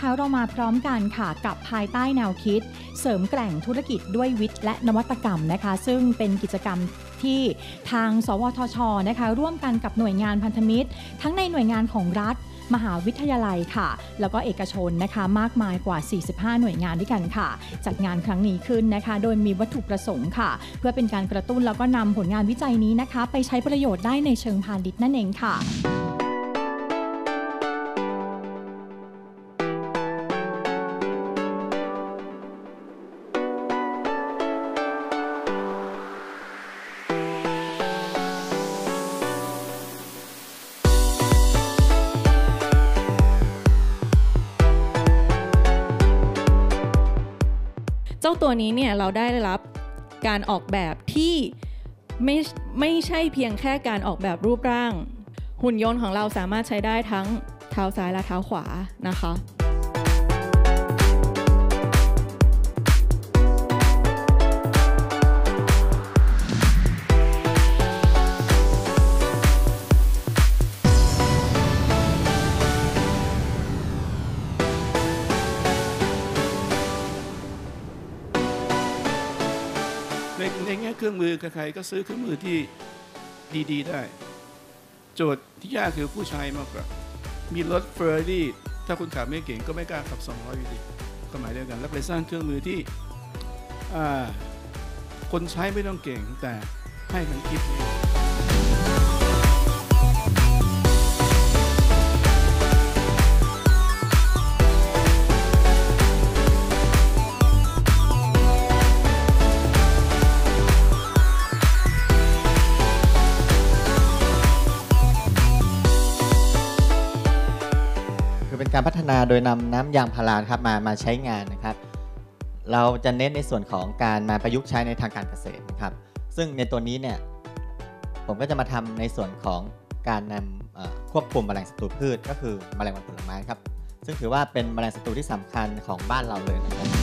นะคะเรามาพร้อมกันค่ะกับภายใต้แนวคิดเสริมแกร่งธุรกิจด้วยวิทย์และนวัตกรรมนะคะซึ่งเป็นกิจกรรมที่ทางสวทช.นะคะร่วมกันกับหน่วยงานพันธมิตรทั้งในหน่วยงานของรัฐมหาวิทยาลัยค่ะแล้วก็เอกชนนะคะมากมายกว่า45หน่วยงานด้วยกันค่ะจัดงานครั้งนี้ขึ้นนะคะโดยมีวัตถุประสงค์ค่ะเพื่อเป็นการกระตุ้นแล้วก็นำผลงานวิจัยนี้นะคะไปใช้ประโยชน์ได้ในเชิงพาณิชย์นั่นเองค่ะเจ้าตัวนี้เนี่ยเราได้รับการออกแบบที่ไม่ใช่เพียงแค่การออกแบบรูปร่างหุ่นยนต์ของเราสามารถใช้ได้ทั้งเท้าซ้ายและเท้าขวานะคะในแง่เครื่องมือใครๆก็ซื้อเครื่องมือที่ดีๆได้โจทย์ที่ยากคือผู้ใช้มากกว่ามีรถเฟอร์รารี่ถ้าคุณขับไม่เก่งก็ไม่กล้าขับ200อยู่ดีก็หมายเดียวกันแล้วไปสร้างเครื่องมือที่คนใช้ไม่ต้องเก่งแต่ให้มันคิดเป็นการพัฒนาโดยนำน้ำยางพาราครับมาใช้งานนะครับเราจะเน้นในส่วนของการมาประยุกต์ใช้ในทางการเกษตรนะครับซึ่งในตัวนี้เนี่ยผมก็จะมาทำในส่วนของการนำควบคุมแมลงศัตรูพืชก็คือแมลงวันผลไม้ครับซึ่งถือว่าเป็นแมลงศัตรูที่สำคัญของบ้านเราเลยนะครับ